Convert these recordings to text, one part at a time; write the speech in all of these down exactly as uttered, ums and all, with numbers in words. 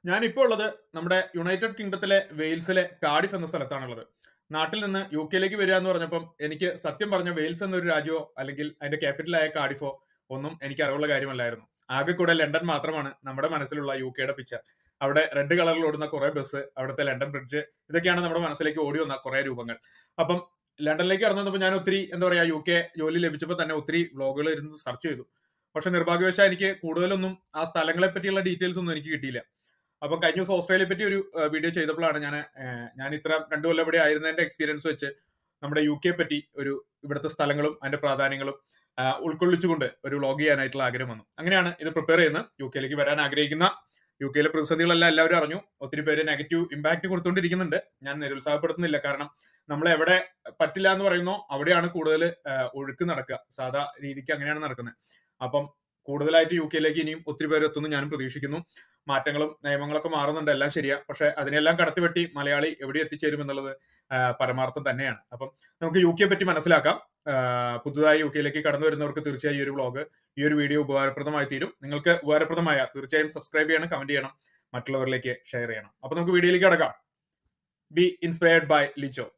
ഞാനിപ്പോൾ ഉള്ളത് നമ്മുടെ യുണൈറ്റഡ് കിങ്ഡത്തിലെ വെയിൽസിലെ കാർഡിഫ് എന്ന സ്ഥലത്താണുള്ളത്. നാട്ടിൽ നിന്ന് യു കെയിലേക്ക് വരിക എന്ന് പറഞ്ഞപ്പം എനിക്ക് സത്യം പറഞ്ഞ വെയിൽസ് എന്നൊരു രാജ്യമോ അല്ലെങ്കിൽ അതിന്റെ ക്യാപിറ്റലായ കാർഡിഫോ ഒന്നും എനിക്ക് അറിവുള്ള കാര്യമല്ലായിരുന്നു. ആകെ കൂടെ ലണ്ടൻ മാത്രമാണ് നമ്മുടെ മനസ്സിലുള്ള യു കെയുടെ പിക്ചർ. അവിടെ റെഡ് കളറിൽ ഓടുന്ന കുറെ ബസ്, അവിടുത്തെ ലണ്ടൻ ബ്രിഡ്ജ്, ഇതൊക്കെയാണ് നമ്മുടെ മനസ്സിലേക്ക് ഓടി വന്ന കുറെ രൂപങ്ങൾ. അപ്പം ലണ്ടനിലേക്ക് കടന്നു വന്നപ്പോൾ ഞാൻ ഒത്തിരി എന്താ പറയാ യു കെ ജോലി ലഭിച്ചപ്പോൾ തന്നെ ഒത്തിരി വ്ളോഗുകൾ ഇരുന്ന് സെർച്ച് ചെയ്തു. പക്ഷെ നിർഭാഗ്യവശാൽ എനിക്ക് കൂടുതലൊന്നും ആ സ്ഥലങ്ങളെ പറ്റിയുള്ള ഡീറ്റെയിൽസ് ഒന്നും എനിക്ക് കിട്ടിയില്ല. അപ്പം കഴിഞ്ഞ ദിവസം ഓസ്ട്രേലിയയെ പറ്റി ഒരു വീഡിയോ ചെയ്തപ്പോഴാണ് ഞാൻ ഞാൻ ഇത്ര രണ്ടു കൊല്ലം ഇവിടെ ആയിരുന്നതിന്റെ എക്സ്പീരിയൻസ് വെച്ച് നമ്മുടെ യു കെയെ പറ്റി ഒരു ഇവിടുത്തെ സ്ഥലങ്ങളും അതിന്റെ പ്രാധാന്യങ്ങളും ആ, ഉൾക്കൊള്ളിച്ചുകൊണ്ട് ഒരു വ്ളോഗ് ചെയ്യാനായിട്ടുള്ള ആഗ്രഹം വന്നു. അങ്ങനെയാണ് ഇത് പ്രിപ്പയർ ചെയ്യുന്നത്. യു കെയിലേക്ക് വരാൻ ആഗ്രഹിക്കുന്ന യു കെയിലെ പ്രതിസന്ധികളെല്ലാം എല്ലാവരും അറിഞ്ഞു. ഒത്തിരി പേര് നെഗറ്റീവ് ഇമ്പാക്ട് കൊടുത്തുകൊണ്ടിരിക്കുന്നുണ്ട്. ഞാൻ നിരുത്സാഹപ്പെടുത്തുന്നില്ല. കാരണം നമ്മൾ എവിടെ പറ്റില്ല എന്ന് പറയുന്നോ അവിടെയാണ് കൂടുതൽ ഒഴുക്ക് നടക്കുക. സാധാ രീതിക്ക് അങ്ങനെയാണ് നടക്കുന്നത്. അപ്പം കൂടുതലായിട്ട് യു കെയിലേക്ക് ഇനിയും ഒത്തിരി പേര് എത്തുന്നു ഞാനും പ്രതീക്ഷിക്കുന്നു. മാറ്റങ്ങളും നിയമങ്ങളൊക്കെ മാറുന്നുണ്ട്, എല്ലാം ശരിയാ. പക്ഷെ അതിനെല്ലാം കടത്തിവെട്ടി മലയാളി എവിടെ എത്തിച്ചേരും എന്നുള്ളത് ആ, പരമാർത്ഥം തന്നെയാണ്. അപ്പം നമുക്ക് യു കെയെ പറ്റി മനസ്സിലാക്കാം. ആ, പുതുതായി യു കെയിലേക്ക് കടന്നു വരുന്നവർക്ക് തീർച്ചയായും ഈ ഒരു വ്ളോഗ്, ഈ ഒരു വീഡിയോ ഉപകാരപ്രദമായി തീരും. നിങ്ങൾക്ക് ഉപകാരപ്രദമായ തീർച്ചയായും സബ്സ്ക്രൈബ് ചെയ്യണം, കമന്റ് ചെയ്യണം, മറ്റുള്ളവരിലേക്ക് ഷെയർ ചെയ്യണം. അപ്പൊ നമുക്ക് വീഡിയോയിലേക്ക് കടക്കാം. ബി ഇൻസ്പയർഡ് ബൈ ലിച്ചോ.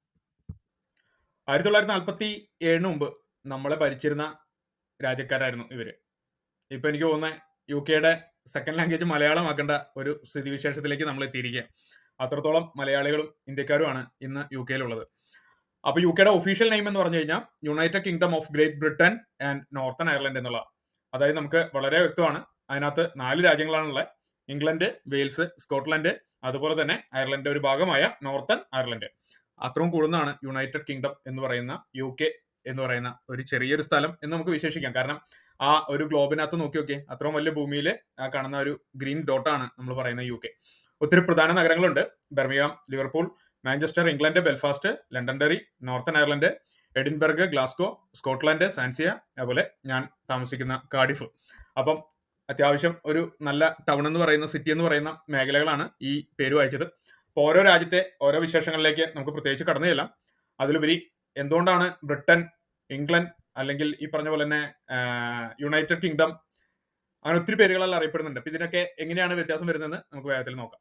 ആയിരത്തി തൊള്ളായിരത്തി നാൽപ്പത്തി ഏഴിന് മുമ്പ് നമ്മളെ ഭരിച്ചിരുന്ന രാജ്യക്കാരായിരുന്നു ഇവര്. ഇപ്പൊ എനിക്ക് തോന്നുന്നത് യു കെയുടെ സെക്കൻഡ് ലാംഗ്വേജ് മലയാളമാക്കേണ്ട ഒരു സ്ഥിതിവിശേഷത്തിലേക്ക് നമ്മൾ എത്തിയിരിക്കുക. അത്രത്തോളം മലയാളികളും ഇന്ത്യക്കാരുമാണ് ഇന്ന് യു കെയിലുള്ളത്. അപ്പൊ യു കെയുടെ ഒഫീഷ്യൽ നെയിം എന്ന് പറഞ്ഞു കഴിഞ്ഞാൽ United Kingdom of Great Britain and Northern Ireland എന്നുള്ള. അതായത് നമുക്ക് വളരെ വ്യക്തമാണ്. അതിനകത്ത് നാല് രാജ്യങ്ങളാണുള്ളത്: ഇംഗ്ലണ്ട്, വെയിൽസ്, സ്കോട്ട്ലൻഡ്, അതുപോലെ തന്നെ അയർലൻഡ് ഒരു ഭാഗമായ നോർത്തേൺ അയർലൻഡ്. അത്രയും കൂടുന്നതാണ് യുണൈറ്റഡ് കിങ്ഡം എന്ന് പറയുന്ന യു കെ എന്ന് പറയുന്ന ഒരു ചെറിയൊരു സ്ഥലം എന്ന് നമുക്ക് വിശേഷിക്കാം. കാരണം ആ ഒരു ഗ്ലോബിനകത്ത് നോക്കി നോക്കിയേ, അത്രയും വലിയ ഭൂമിയിൽ ആ കാണുന്ന ഒരു ഗ്രീൻ ഡോട്ടാണ് നമ്മൾ പറയുന്ന യു കെ. ഒത്തിരി പ്രധാന നഗരങ്ങളുണ്ട്: Birmingham, Liverpool, Manchester, England, Belfast, Londonderry, Northern Ireland, Edinburgh, Glasgow, Scotland, Swansea, അതുപോലെ ഞാൻ താമസിക്കുന്ന കാർഡിഫ്. അപ്പം അത്യാവശ്യം ഒരു നല്ല ടൗൺ എന്ന് പറയുന്ന, സിറ്റി എന്ന് പറയുന്ന മേഖലകളാണ് ഈ പേര് വായിച്ചത്. അപ്പോൾ ഓരോ രാജ്യത്തെ ഓരോ വിശേഷങ്ങളിലേക്ക് നമുക്ക് പ്രത്യേകിച്ച് കടന്നു ചെല്ലാം. അതിലുപരി എന്തുകൊണ്ടാണ് ബ്രിട്ടൻ, ഇംഗ്ലണ്ട്, അല്ലെങ്കിൽ ഈ പറഞ്ഞ പോലെ തന്നെ യുണൈറ്റഡ് കിങ്ഡം, അങ്ങനെ ഒത്തിരി പേരുകളെല്ലാം അറിയപ്പെടുന്നുണ്ട്. അപ്പൊ ഇതിനൊക്കെ എങ്ങനെയാണ് വ്യത്യാസം വരുന്നതെന്ന് നമുക്ക് വേഗത്തിൽ നോക്കാം.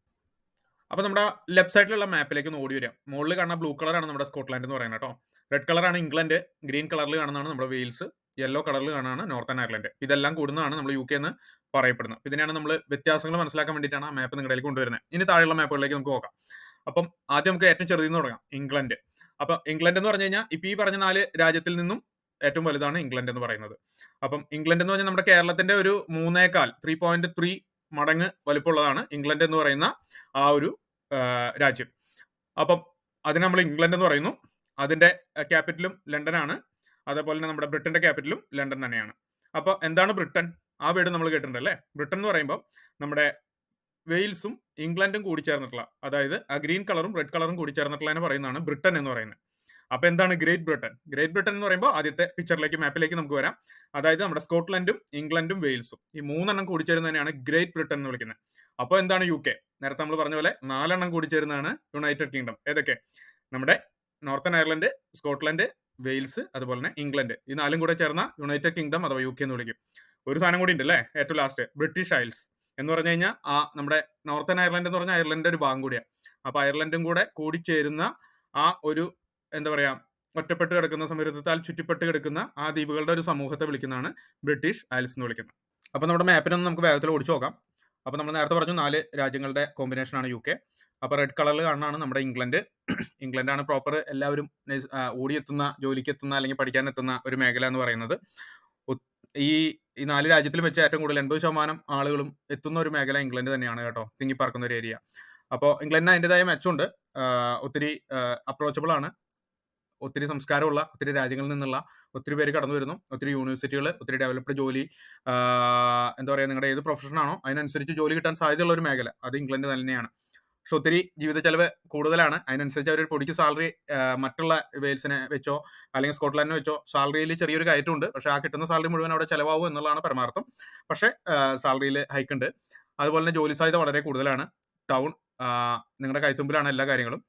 അപ്പൊ നമ്മുടെ ലെഫ്റ്റ് സൈഡിലുള്ള മാപ്പിലേക്ക് ഒന്ന് ഓടി വരാം. മുകളിൽ കാണുന്ന ബ്ലൂ കളറാണ് നമ്മുടെ സ്കോട്ട്ലാൻഡ് എന്ന് പറയുന്നത് കേട്ടോ. റെഡ് കളറാണ് ഇംഗ്ലണ്ട്, ഗ്രീൻ കളറിൽ കാണുന്നതാണ് നമ്മുടെ വെയിൽസ്, യെല്ലോ കളറിൽ കാണുന്നതാണ് നോർത്തേൺ അയർലൻഡ്. ഇതെല്ലാം കൂടുന്നതാണ് നമ്മൾ യു കെ എന്ന് പറയപ്പെടുന്നത്. ഇതിനെയാണ് നമ്മൾ വ്യത്യാസങ്ങൾ മനസ്സിലാക്കാൻ വേണ്ടിയിട്ടാണ് ആ മാപ്പ് നിങ്ങളിലേക്ക് കൊണ്ടുവരുന്നത്. ഇനി താഴെയുള്ള മാപ്പുകളിലേക്ക് നമുക്ക് നോക്കാം. അപ്പം ആദ്യം നമുക്ക് ഏറ്റവും ചെറുതിൽ തുടങ്ങാം, ഇംഗ്ലണ്ട്. അപ്പൊ ഇംഗ്ലണ്ട് എന്ന് പറഞ്ഞു കഴിഞ്ഞാൽ ഇപ്പൊ ഈ പറഞ്ഞ നാല് രാജ്യത്തിൽ നിന്നും ഏറ്റവും വലുതാണ് ഇംഗ്ലണ്ട് എന്ന് പറയുന്നത്. അപ്പം ഇംഗ്ലണ്ട് എന്ന് പറഞ്ഞാൽ നമ്മുടെ കേരളത്തിന്റെ ഒരു മൂന്നേകാൽ ത്രീ പോയിന്റ് ത്രീ മടങ്ങ് വലിപ്പമുള്ളതാണ് ഇംഗ്ലണ്ട് എന്ന് പറയുന്ന ആ ഒരു ആ, രാജ്യം. അപ്പം അതിന് നമ്മൾ ഇംഗ്ലണ്ട് എന്ന് പറയുന്നു. അതിന്റെ ക്യാപിറ്റലും ലണ്ടനാണ്. അതേപോലെ തന്നെ നമ്മുടെ ബ്രിട്ടന്റെ ക്യാപിറ്റലും ലണ്ടൻ തന്നെയാണ്. അപ്പൊ എന്താണ് ബ്രിട്ടൻ? ആ വേർഡ് നമ്മൾ കേട്ടിട്ടുണ്ട് അല്ലേ? ബ്രിട്ടൻ എന്ന് പറയുമ്പോൾ നമ്മുടെ വെയിൽസും ഇംഗ്ലണ്ടും കൂടി ചേർന്നിട്ടുള്ള, അതായത് ആ ഗ്രീൻ കളറും റെഡ് കളറും കൂടി ചേർന്നിട്ടുള്ള പറയുന്നതാണ് ബ്രിട്ടൻ എന്ന് പറയുന്നത്. അപ്പൊ എന്താണ് ഗ്രേറ്റ് ബ്രിട്ടൻ? ഗ്രേറ്റ് ബ്രിട്ടൻ എന്ന് പറയുമ്പോൾ ആദ്യത്തെ പിക്ചറിലേക്ക്, മാപ്പിലേക്ക് നമുക്ക് വരാം. അതായത് നമ്മുടെ സ്കോട്ട്ലൻഡും ഇംഗ്ലണ്ടും വെയിൽസും ഈ മൂന്നെണ്ണം കൂടി ചേരുന്നതിനെയാണ് ഗ്രേറ്റ് ബ്രിട്ടൻ എന്ന് വിളിക്കുന്നത്. അപ്പോൾ എന്താണ് യു കെ? നേരത്തെ നമ്മൾ പറഞ്ഞ പോലെ നാലെണ്ണം കൂടി ചേരുന്നതാണ് യുണൈറ്റഡ് കിങ്ഡം. ഏതൊക്കെ? നമ്മുടെ നോർത്തേൺ അയർലൻഡ്, സ്കോട്ട്ലൻഡ്, വെയിൽസ്, അതുപോലെ തന്നെ ഇംഗ്ലണ്ട്. ഈ നാലും കൂടെ ചേർന്ന യുണൈറ്റഡ് കിങ്ഡം അഥവാ യു കെ എന്ന് വിളിക്കും. ഒരു സാധനം കൂടി ഉണ്ട് അല്ലേ, ഏറ്റവും ലാസ്റ്റ്, ബ്രിട്ടീഷ് ഐൽസ് എന്ന് പറഞ്ഞു കഴിഞ്ഞാൽ ആ നമ്മുടെ നോർത്തേൺ അയർലൻഡ് എന്ന് പറഞ്ഞാൽ അയർലൻഡിന്റെ ഒരു ഭാഗം കൂടിയാണ്. അപ്പൊ അയർലൻഡും കൂടെ കൂടിച്ചേരുന്ന ആ ഒരു എന്താ പറയാ, ഒറ്റപ്പെട്ട് കിടക്കുന്ന, സമുദ്രത്താൽ ചുറ്റിപ്പെട്ട് കിടക്കുന്ന ആ ദ്വീപുകളുടെ ഒരു സമൂഹത്തെ വിളിക്കുന്നതാണ് ബ്രിട്ടീഷ് ഐൽസ് എന്ന് വിളിക്കുന്നത്. അപ്പൊ നമ്മുടെ മാപ്പിനൊന്ന് നമുക്ക് വേഗത്തിൽ ഓടിച്ചു നോക്കാം. അപ്പൊ നമ്മൾ നേരത്തെ പറഞ്ഞു നാല് രാജ്യങ്ങളുടെ കോമ്പിനേഷൻ ആണ് യു കെ. അപ്പൊ റെഡ് കളറിൽ കാണുന്നതാണ് നമ്മുടെ ഇംഗ്ലണ്ട്. ഇംഗ്ലണ്ട് ആണ് പ്രോപ്പർ എല്ലാവരും നൈസ്- ആ, ഓടിയെത്തുന്ന, ജോലിക്ക് എത്തുന്ന അല്ലെങ്കിൽ പഠിക്കാൻ എത്തുന്ന ഒരു മേഖല എന്ന് പറയുന്നത്. ഒ- ഈ ഈ നാല് രാജ്യത്തിലും വെച്ച് ഏറ്റവും കൂടുതൽ എൺപത് ശതമാനം ആളുകളും എത്തുന്ന ഒരു മേഖല ഇംഗ്ലണ്ട് തന്നെയാണ് കേട്ടോ. തിങ്ങിപ്പറക്കുന്ന ഒരു ഏരിയ. അപ്പോൾ ഇംഗ്ലണ്ടിന് അതിൻ്റെതായ മെച്ചമുണ്ട്. ആ, ഒത്തിരി അപ്രോച്ചബിൾ ആണ്. ഒത്തിരി സംസ്കാരമുള്ള, ഒത്തിരി രാജ്യങ്ങളിൽ നിന്നുള്ള ഒത്തിരി പേര് കടന്നു വരുന്നു. ഒത്തിരി യൂണിവേഴ്സിറ്റികൾ, ഒത്തിരി ഡെവലപ്ഡ് ജോലി, ആ, എന്താ പറയുക, നിങ്ങളുടെ ഏത് പ്രൊഫഷനാണോ അതിനനുസരിച്ച് ജോലി കിട്ടാൻ സാധ്യതയുള്ള ഒരു മേഖല അത് ഇംഗ്ലണ്ട് തന്നെയാണ്. പക്ഷെ ഒത്തിരി ജീവിത ചെലവ് കൂടുതലാണ്. അതിനനുസരിച്ച് അവർ പൊടിക്ക് സാലറി മറ്റുള്ള വെയിൽസിനെ വെച്ചോ അല്ലെങ്കിൽ സ്കോട്ട്ലാൻഡിനെ വെച്ചോ സാലറിയിൽ ചെറിയൊരു കയറ്റമുണ്ട്. പക്ഷെ ആ കിട്ടുന്ന സാലറി മുഴുവൻ അവിടെ ചെലവാകും എന്നുള്ളതാണ് പരമാർത്ഥം. പക്ഷെ സാലറിയിൽ ഹൈക്ക് ഉണ്ട്. അതുപോലെ തന്നെ ജോലി സാധ്യത വളരെ കൂടുതലാണ്. ടൗൺ നിങ്ങളുടെ കൈത്തുമ്പിലാണ് എല്ലാ കാര്യങ്ങളും.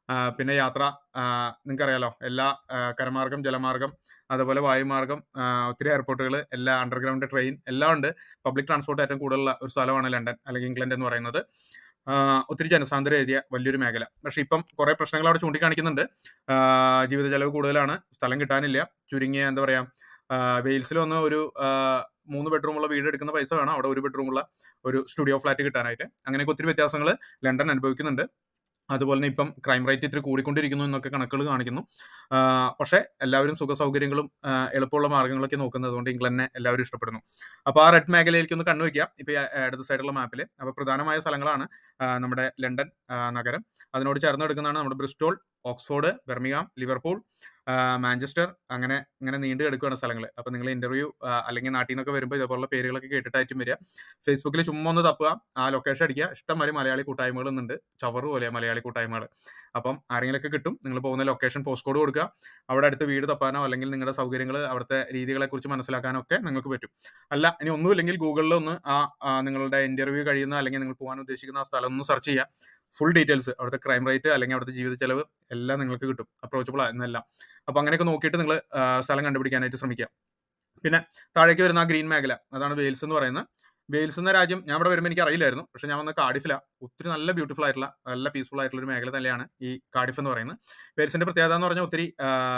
പിന്നെ യാത്ര നിങ്ങൾക്കറിയാലോ, എല്ലാ കരമാർഗം, ജലമാർഗം, അതുപോലെ വായുമാർഗം, ഒത്തിരി എയർപോർട്ടുകൾ, എല്ലാ അണ്ടർഗ്രൗണ്ട് ട്രെയിൻ എല്ലാം ഉണ്ട്. പബ്ലിക് ട്രാൻസ്പോർട്ട് ഏറ്റവും കൂടുതലുള്ള ഒരു സ്ഥലമാണ് ലണ്ടൻ അല്ലെങ്കിൽ ഇംഗ്ലണ്ട് എന്ന് പറയുന്നത്. ഒത്തിരി ജനസാന്ദ്രത ഏരിയ, വലിയൊരു മേഖല. പക്ഷെ ഇപ്പം കുറെ പ്രശ്നങ്ങൾ അവിടെ ചൂണ്ടിക്കാണിക്കുന്നുണ്ട്. ജീവിത ചെലവ് കൂടുതലാണ്, സ്ഥലം കിട്ടാനില്ല, ചുരുങ്ങിയ എന്താ പറയാ, വെയിൽസിൽ വന്ന് ഒരു മൂന്ന് ബെഡ്റൂമുള്ള വീട് എടുക്കുന്ന പൈസ വേണം അവിടെ ഒരു ബെഡ്റൂമുള്ള ഒരു സ്റ്റുഡിയോ ഫ്ലാറ്റ് കിട്ടാനായിട്ട്. അങ്ങനെയൊക്കെ ഒത്തിരി വ്യത്യാസങ്ങൾ ലണ്ടൻ അനുഭവിക്കുന്നുണ്ട്. അതുപോലെ തന്നെ ഇപ്പം ക്രൈം റേറ്റ് ഇത്തിരി കൂടിക്കൊണ്ടിരിക്കുന്നു എന്നൊക്കെ കണക്കുകൾ കാണിക്കുന്നു. പക്ഷേ എല്ലാവരും സുഖ സൗകര്യങ്ങളും എളുപ്പമുള്ള മാർഗ്ഗങ്ങളൊക്കെ നോക്കുന്നത് കൊണ്ട് ഇംഗ്ലണ്ടിനെ എല്ലാവരും ഇഷ്ടപ്പെടുന്നു. അപ്പോൾ ആ റെഡ് മേഖലയിലേക്ക് ഒന്ന് കണ്ണുവയ്ക്കുക. ഇപ്പോൾ ഇടത് സൈഡുള്ള മാപ്പിൽ അപ്പോൾ പ്രധാനമായ സ്ഥലങ്ങളാണ് നമ്മുടെ ലണ്ടൻ നഗരം. അതിനോട് ചേർന്ന് എടുക്കുന്നതാണ് നമ്മുടെ Bristol, Oxford, Birmingham, Liverpool, Manchester, അങ്ങനെ ഇങ്ങനെ നീണ്ടു കിടക്കുകയാണ് സ്ഥലങ്ങൾ. അപ്പോൾ നിങ്ങൾ ഇന്റർവ്യൂ അല്ലെങ്കിൽ നാട്ടിൽ നിന്നൊക്കെ വരുമ്പോൾ ഇതേപോലുള്ള പേരുകളൊക്കെ കേട്ടിട്ടായിട്ടും വരിക. ഫേസ്ബുക്കിൽ ചുമ്മാ ഒന്ന് തപ്പുക, ആ ലൊക്കേഷൻ അടിക്കുക. ഇഷ്ടംമാതിരി മലയാളി കൂട്ടായ്മകൾ ഉണ്ട്, ചവറ് പോലെ മലയാളി കൂട്ടായ്മകൾ. അപ്പം ആരെങ്കിലൊക്കെ കിട്ടും. നിങ്ങൾ പോകുന്ന ലൊക്കേഷൻ പോസ്റ്റ് കോഡ് കൊടുക്കുക. അവിടെ അടുത്ത് വീട് തപ്പാനോ അല്ലെങ്കിൽ നിങ്ങളുടെ സൗകര്യങ്ങൾ, അവിടുത്തെ രീതികളെക്കുറിച്ച് മനസ്സിലാക്കാനോ ഒക്കെ നിങ്ങൾക്ക് പറ്റും. അല്ല ഇനി ഒന്നുമില്ലെങ്കിൽ ഗൂഗിളിൽ ഒന്ന് ആ നിങ്ങളുടെ ഇന്റർവ്യൂ കഴിയുന്ന അല്ലെങ്കിൽ നിങ്ങൾ പോകാൻ ഉദ്ദേശിക്കുന്ന ആ സ്ഥലം ഒന്ന് സെർച്ച് ചെയ്യുക. ഫുൾ ഡീറ്റെയിൽസ്, അവിടുത്തെ ക്രൈം റേറ്റ് അല്ലെങ്കിൽ അവിടുത്തെ ജീവിത ചെലവ് എല്ലാം നിങ്ങൾക്ക് കിട്ടും, അപ്രോച്ചബിൾ എന്നെല്ലാം. അപ്പോൾ അങ്ങനെയൊക്കെ നോക്കിയിട്ട് നിങ്ങൾ സ്ഥലം കണ്ടുപിടിക്കാനായിട്ട് ശ്രമിക്കുക. പിന്നെ താഴേക്ക് വരുന്ന ആ ഗ്രീൻ മേഖല, അതാണ് വെയിൽസ് എന്ന് പറയുന്നത്. വെയിൽസ് എന്ന രാജ്യം ഞാൻ ഇവിടെ വരുമ്പോൾ എനിക്ക് അറിയില്ലായിരുന്നു. പക്ഷെ ഞാൻ വന്ന കാർഡിഫിലാണ്. ഒത്തിരി നല്ല ബ്യൂട്ടിഫുൾ ആയിട്ടുള്ള, നല്ല പീസ്ഫുൾ ആയിട്ടുള്ള ഒരു മേഖല തന്നെയാണ് ഈ കാർഡിഫ് എന്ന് പറയുന്നത്. വെയിൽസിന്റെ പ്രത്യേകത എന്ന് പറഞ്ഞാൽ ഒത്തിരി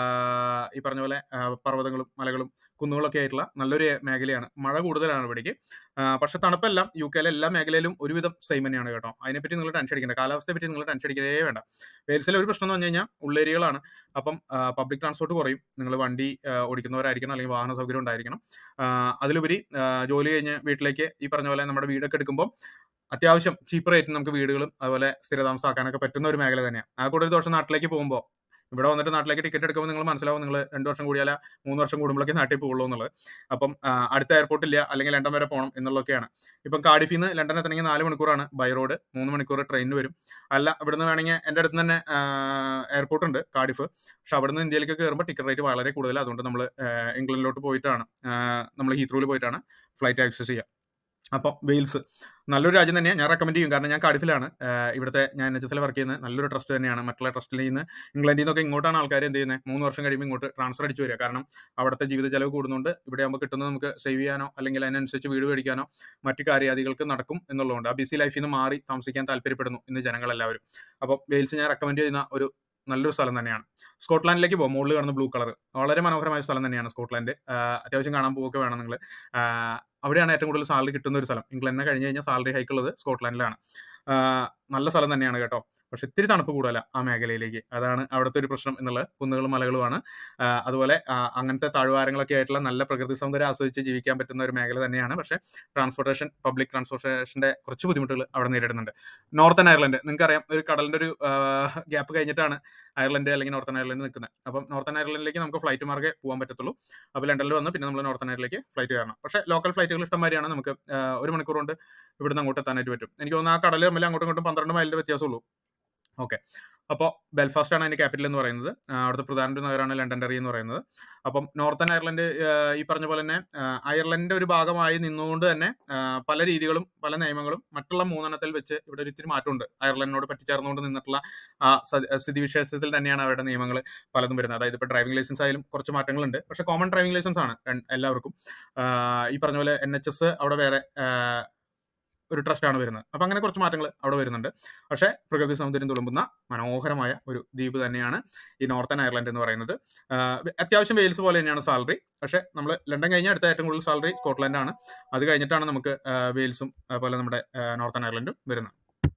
ഈ പറഞ്ഞ പോലെ പർവ്വതങ്ങളും മലകളും കുന്നുകളൊക്കെ ആയിട്ടുള്ള നല്ലൊരു മേഖലയാണ്. മഴ കൂടുതലാണ് ഇവിടേക്ക്. പക്ഷെ തണുപ്പെല്ലാം യു കെയിലെ എല്ലാ മേഖലയിലും ഒരുവിധം സെയിം തന്നെയാണ് കേട്ടോ. അതിനെപ്പറ്റി നിങ്ങൾ ടെൻഷൻ അടിക്കേണ്ട, കാലാവസ്ഥയെ പറ്റി നിങ്ങൾ ടെൻഷൻ അടിക്കലേ വേണ്ട. വെയിൽസിലെ ഒരു പ്രശ്നം എന്ന് പറഞ്ഞു കഴിഞ്ഞാൽ ഉള്ളേരിയകളാണ്. അപ്പം പബ്ലിക് ട്രാൻസ്പോർട്ട് കുറയും. നിങ്ങൾ വണ്ടി ഓടിക്കുന്നവരായിരിക്കണം അല്ലെങ്കിൽ വാഹന സൗകര്യം ഉണ്ടായിരിക്കണം. അതിലുപരി ജോലി കഴിഞ്ഞ് വീട്ടിലേക്ക് ഈ പറഞ്ഞ പോലെ നമ്മുടെ വീടൊക്കെ എടുക്കുമ്പോൾ അത്യാവശ്യം ചീപ്പ് റേറ്റിന് നമുക്ക് വീടുകളും അതുപോലെ സ്ഥിരതാമസമാക്കാനൊക്കെ പറ്റുന്ന ഒരു മേഖല തന്നെയാണ്. ആ കൂടെ ഒരു ദിവസം നാട്ടിലേക്ക് പോകുമ്പോൾ, ഇവിടെ വന്നിട്ട് നാട്ടിലേക്ക് ടിക്കറ്റ് എടുക്കുമ്പോൾ നിങ്ങൾ മനസ്സിലാവും നിങ്ങൾ രണ്ട് വർഷം കൂടിയാല മൂന്ന് വർഷം കൂടുമ്പോഴേക്ക് നാട്ടിൽ പോകുള്ളൂ എന്നുള്ളത്. അപ്പം അടുത്ത എയർപോർട്ട് ഇല്ല, അല്ലെങ്കിൽ ലണ്ടൻ വരെ പോകണം എന്നുള്ളതൊക്കെയാണ്. ഇപ്പം കാർഡിഫിൽ നിന്ന് ലണ്ടൻ എത്തണമെങ്കിൽ നാല് മണിക്കൂറാണ് ബൈ റോഡ്, മൂന്ന് മണിക്കൂർ ട്രെയിനിന് വരും. അല്ല ഇവിടുന്ന് വേണമെങ്കിൽ എൻ്റെ അടുത്ത് തന്നെ എയർപോർട്ട് ഉണ്ട് കാർഡിഫ്. പക്ഷെ അവിടുന്ന് ഇന്ത്യയിലേക്ക് കയറുമ്പോൾ ടിക്കറ്റ് റേറ്റ് വളരെ കൂടുതൽ. അതുകൊണ്ട് നമ്മൾ ഇംഗ്ലണ്ടിലോട്ട് പോയിട്ടാണ്, നമ്മൾ ഹീത്രൂവിൽ പോയിട്ടാണ് ഫ്ലൈറ്റ് ആക്സസ് ചെയ്യുക. അപ്പോൾ വെയിൽസ് നല്ലൊരു രാജ്യം തന്നെയാണ്, ഞാൻ റെക്കമെൻഡ് ചെയ്യും. കാരണം ഞാൻ കാർഡിഫിലാണ്. ഇവിടുത്തെ ഞാൻ എൻ എച്ച് എസ് എൽ വർക്ക് ചെയ്യുന്നത് നല്ലൊരു ട്രസ്റ്റ് തന്നെയാണ്. മറ്റുള്ള ട്രസ്റ്റിൽ നിന്ന് ഇംഗ്ലണ്ടിൽ നിന്നൊക്കെ ഇങ്ങോട്ടാണ് ആൾക്കാർ എന്ത് ചെയ്യുന്നത്, മൂന്ന് വർഷം കഴിയുമ്പോൾ ഇങ്ങോട്ട് ട്രാൻസ്ഫർ അടിച്ചു വരിക. കാരണം അവിടുത്തെ ജീവിത ചെലവ് കൂടുന്നുണ്ട്. ഇവിടെ ആകുമ്പോൾ കിട്ടുന്നത് നമുക്ക് സേവ് ചെയ്യാനോ അല്ലെങ്കിൽ അതിനനുസരിച്ച് വീട് മേടിക്കാനോ മറ്റു കാര്യാദികൾക്ക് നടക്കും എന്നുള്ളതുകൊണ്ട് ആ ബിസി ലൈഫിൽ നിന്ന് മാറി താമസിക്കാൻ താല്പര്യപ്പെടുന്നു ഇന്ന് ജനങ്ങളെല്ലാവരും. അപ്പോൾ വെയിൽസ് ഞാൻ റെക്കമെൻഡ് ചെയ്യുന്ന ഒരു നല്ലൊരു സ്ഥലം തന്നെയാണ്. സ്കോട്ട്ലാൻഡിലേക്ക് പോകും, മുകളിൽ കാണുന്ന ബ്ലൂ കളർ, വളരെ മനോഹരമായ സ്ഥലം തന്നെയാണ് സ്കോട്ട്ലാൻഡ്. അത്യാവശ്യം കാണാൻ പോവുകയൊക്കെ വേണം നിങ്ങൾ. അവിടെയാണ് ഏറ്റവും കൂടുതൽ സാലറി കിട്ടുന്ന ഒരു സ്ഥലം. ഇംഗ്ലണ്ടിനെ കഴിഞ്ഞ് കഴിഞ്ഞാൽ സാലറി ഹൈക്ക് ഉള്ളത് സ്കോട്ട്ലാൻഡിലാണ്. നല്ല സ്ഥലം തന്നെയാണ് കേട്ടോ. പക്ഷെ ഇത്തിരി തണുപ്പ് കൂടുതല ആ മേഖലയിലേക്ക്. അതാണ് അവിടുത്തെ ഒരു പ്രശ്നം എന്നുള്ളത്. കുന്നുകളും മലകളുമാണ്. അതുപോലെ അങ്ങനത്തെ താഴ്വാരങ്ങളൊക്കെ ആയിട്ടുള്ള നല്ല പ്രകൃതി സൗന്ദര്യം ആസ്വദിച്ച് ജീവിക്കാൻ പറ്റുന്ന ഒരു മേഖല തന്നെയാണ്. പക്ഷേ ട്രാൻസ്പോർട്ടേഷൻ, പബ്ലിക് ട്രാൻസ്പോർട്ടേഷന്റെ കുറച്ച് ബുദ്ധിമുട്ടുകൾ അവിടെ നേരിടുന്നുണ്ട്. നോർത്തേൺ അയർലൻഡ് നിങ്ങൾക്കറിയാം, ഒരു കടലിന്റെ ഒരു ഗ്യാപ്പ് കഴിഞ്ഞിട്ടാണ് അയർലൻഡ് അല്ലെങ്കിൽ നോർത്തേൺ അയർലൻഡ് നിൽക്കുന്നത്. അപ്പം നോർത്തേൺ അയർലൻഡിലേക്ക് നമുക്ക് ഫ്ലൈറ്റ് മാർഗ്ഗേ പോകാൻ പറ്റത്തുള്ളൂ. അപ്പോൾ ലണ്ടനിൽ വന്ന് പിന്നെ നമ്മൾ നോർത്തേൺ അയർലൻഡിലേക്ക് ഫ്ലൈറ്റ് കയറണം. പക്ഷേ ലോക്കൽ ഫ്ലൈറ്റുകൾ ഇഷ്ടംമാതിരിയാണ്. നമുക്ക് ഒരു മണിക്കൂർ കൊണ്ട് ഇവിടുന്ന് അങ്ങോട്ട് എത്താനായിട്ട് പറ്റും. എനിക്ക് തോന്നുന്നു ആ കടൽ തമ്മിൽ അങ്ങോട്ടും ഇങ്ങോട്ടും പന്ത്രണ്ട് മൈലിന്റെ വ്യത്യാസമുള്ളൂ. ഓക്കെ, അപ്പോൾ ബെൽഫാസ്റ്റ് ആണ് അതിന്റെ ക്യാപിറ്റൽ എന്ന് പറയുന്നത്. അവിടുത്തെ പ്രധാന ഒരു നഗരമാണ് ലണ്ടൻഡറി എന്ന് പറയുന്നത്. അപ്പം നോർത്തേൺ അയർലൻഡ് ഈ പറഞ്ഞ പോലെ തന്നെ അയർലൻഡിന്റെ ഒരു ഭാഗമായി നിന്നുകൊണ്ട് തന്നെ പല രീതികളും പല നിയമങ്ങളും മറ്റുള്ള മൂന്നെണ്ണത്തിൽ വെച്ച് ഇവിടെ ഒരു ഇത്തിരി മാറ്റമുണ്ട്. അയർലൻഡിനോട് പറ്റിച്ചേർന്നുകൊണ്ട് നിന്നിട്ടുള്ള ആ സ്ഥിതിവിശേഷത്തിൽ തന്നെയാണ് അവരുടെ നിയമങ്ങൾ പലതും വരുന്നത്. അതായത് ഇപ്പോൾ ഡ്രൈവിംഗ് ലൈസൻസ് ആയാലും കുറച്ച് മാറ്റങ്ങളുണ്ട്. പക്ഷേ കോമൺ ഡ്രൈവിംഗ് ലൈസൻസ് ആണ് എല്ലാവർക്കും. ഈ പറഞ്ഞ പോലെ എൻ എച്ച് എസ് അവിടെ വേറെ ഒരു ട്രസ്റ്റ് ആണ് വരുന്നത്. അപ്പം അങ്ങനെ കുറച്ച് മാറ്റങ്ങൾ അവിടെ വരുന്നുണ്ട്. പക്ഷേ പ്രകൃതി സൗന്ദര്യം തുളുമ്പുന്ന മനോഹരമായ ഒരു ദ്വീപ് തന്നെയാണ് ഈ നോർത്തേൺ അയർലൻഡ് എന്ന് പറയുന്നത്. അത്യാവശ്യം വെയിൽസ് പോലെ തന്നെയാണ് സാലറി. പക്ഷേ നമ്മൾ ലണ്ടൻ കഴിഞ്ഞാൽ അടുത്ത ഏറ്റവും കൂടുതൽ സാലറി സ്കോട്ട്ലൻഡാണ്. അത് കഴിഞ്ഞിട്ടാണ് നമുക്ക് വെയിൽസും അതുപോലെ നമ്മുടെ നോർത്തേൺ അയർലൻഡും വരുന്നത്.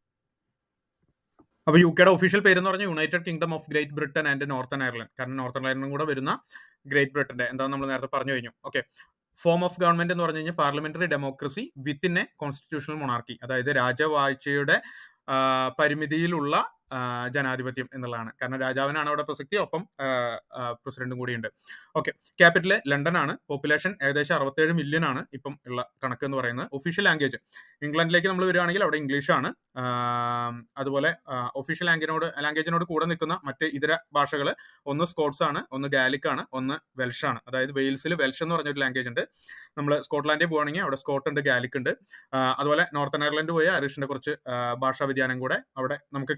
അപ്പോൾ യു കെയുടെ ഒഫീഷ്യൽ പേര് എന്ന് പറഞ്ഞാൽ United Kingdom of Great Britain and Northern Ireland. കാരണം നോർത്തേൺ അയർലൻഡും കൂടെ വരുന്ന ഗ്രേറ്റ് ബ്രിട്ടന്റെ എന്താണെന്ന് നമ്മൾ നേരത്തെ പറഞ്ഞു കഴിഞ്ഞു. ഓക്കെ, ഫോം ഓഫ് ഗവൺമെന്റ് എന്ന് പറഞ്ഞു കഴിഞ്ഞാൽ parliamentary democracy within a constitutional monarchy. അതായത് രാജവാഴ്ചയുടെ പരിമിതിയിലുള്ള ജനാധിപത്യം എന്നുള്ളതാണ്. കാരണം രാജാവിനാണ് അവിടെ പ്രസക്തി, ഒപ്പം പ്രസിഡന്റും കൂടിയുണ്ട്. ഓക്കെ, ക്യാപിറ്റൽ ലണ്ടൻ ആണ്. പോപ്പുലേഷൻ ഏകദേശം അറുപത്തേഴ് മില്യൺ ആണ് ഇപ്പം ഉള്ള കണക്ക് എന്ന് പറയുന്നത്. ഒഫീഷ്യൽ ലാംഗ്വേജ് ഇംഗ്ലണ്ടിലേക്ക് നമ്മൾ വരികയാണെങ്കിൽ അവിടെ ഇംഗ്ലീഷ് ആണ്. അതുപോലെ ഒഫീഷ്യൽ ലാംഗ്വേജിനോട് ലാംഗ്വേജിനോട് കൂടെ നിൽക്കുന്ന മറ്റ് ഇതര ഭാഷകൾ ഒന്ന് സ്കോട്ട്സ് ആണ്, ഒന്ന് ഗാലിക് ആണ്, ഒന്ന് വെൽഷ് ആണ്. അതായത് വെയിൽസിൽ വെൽഷ് എന്ന് പറഞ്ഞൊരു ലാംഗ്വേജ് ഉണ്ട്. നമ്മൾ സ്കോട്ട്ലാൻഡിൽ പോവുകയാണെങ്കിൽ അവിടെ സ്കോട്ട് ഉണ്ട്, ഗാലിക് ഉണ്ട്. അതുപോലെ നോർത്തേൺ അയർലൻഡ് പോയ ഐറിഷിന്റെ കുറച്ച് ഭാഷാ വ്യതിയാനം കൂടെ അവിടെ നമുക്ക് കേൾക്കാനായിട്ട്